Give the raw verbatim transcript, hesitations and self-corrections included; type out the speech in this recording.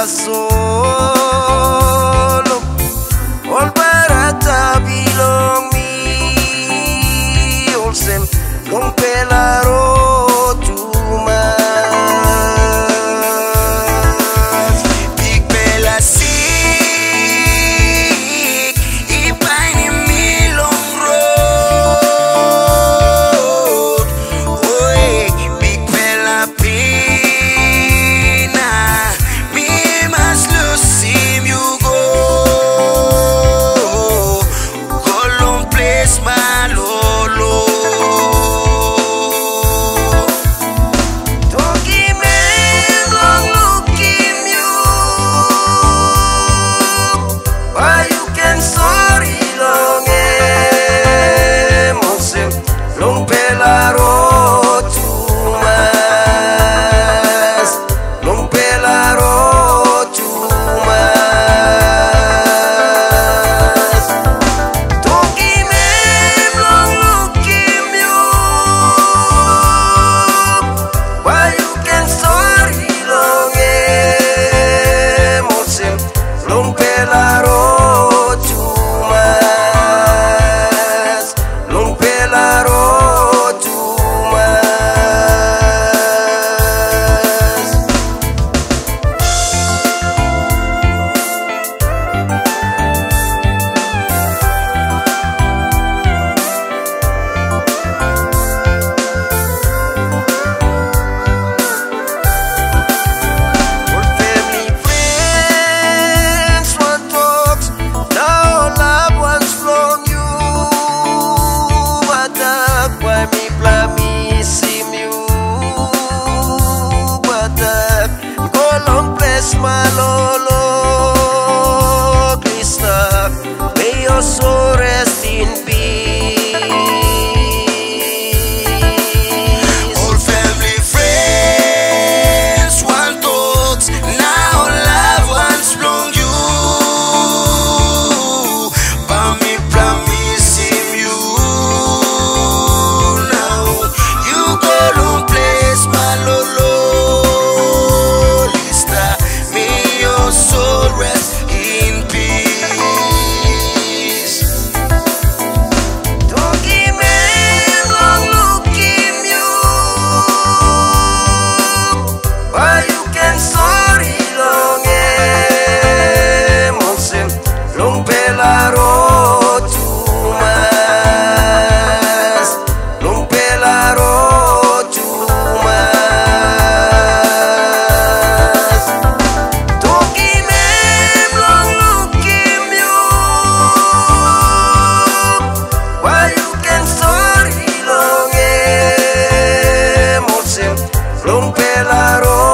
queda solo, volverá a tabilong mi olsem, long pelaro tumas. Big Bella sik, ipay ni mi long road. Oy, Big Bella pina, mi mas lusim you go. Golong place malolo. Toki men long looking you. Why you can sorry long emosem, long pelaro tumas, long pelaro tumas. Toki men long looking you. Why you can sorry long emosem, long pelaro tumas, long pelaro tumas. Old family friends, one talks, now loved ones from you. Batak, why me plamisim you? Batak, golong bless malolo. Krishna, may your soul rest in peace. Old family friends, one talks, now loved ones from you. Pami plamisim you. Now you go long place malolo. Lista, may your soul rest in peace. Toki men long looking you. Why you can sorry long emosem, long pelaro tumas, long pelaro tumas. Toki men long looking you. Why you can sorry long emosem, long pelaro